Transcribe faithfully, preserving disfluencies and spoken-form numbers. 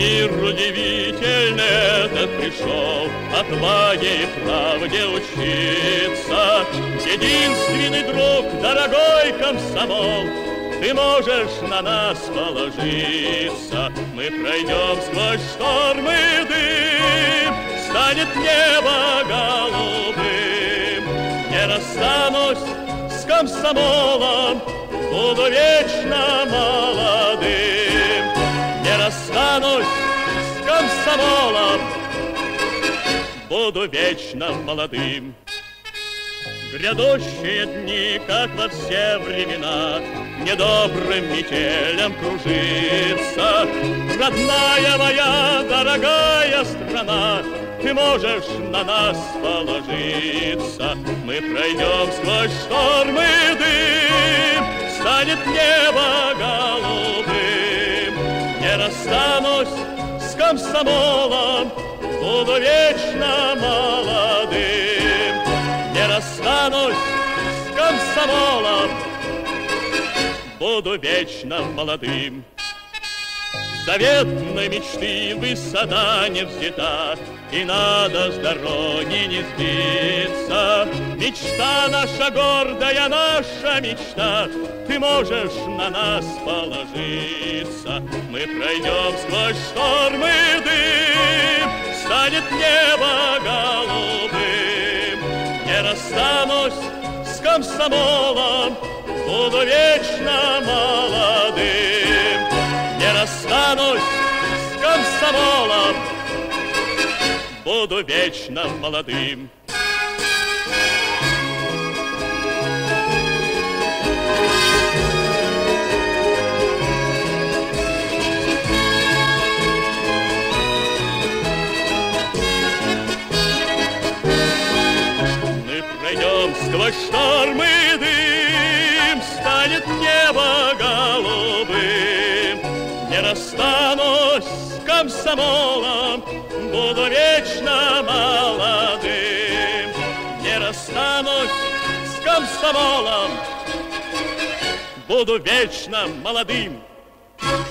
Мир удивительный этот пришел, отваге и правде учиться. Единственный друг, дорогой комсомол, ты можешь на нас положиться. Мы пройдем сквозь шторм и дым, станет небо голубым. Не расстанусь с комсомолом, буду вечно молодым. Не расстанусь с комсомолом, буду вечно молодым. Грядущие дни, как во все времена, недобрым метелем кружится. Родная моя, дорогая страна, ты можешь на нас положиться. Мы пройдем сквозь шторм и дым, станет небо голубым. Не расстанусь с комсомолом, буду вечно молодым. Не расстанусь с комсомолом, буду вечно молодым. Заветной мечты высота не взята, и надо с дороги не сбиться. Мечта наша гордая, наша мечта, ты можешь на нас положиться. Мы пройдем сквозь шторм и дым, станет небо голубым. Не расстанусь с комсомолом, буду вечно молодым. Не расстанусь с комсомолом, буду вечно молодым. Мы пройдем сквозь шторм и дым, станет небо голубым. Не расстанусь с комсомолом, буду вечно молодым. Не расстанусь с комсомолом, буду вечно молодым.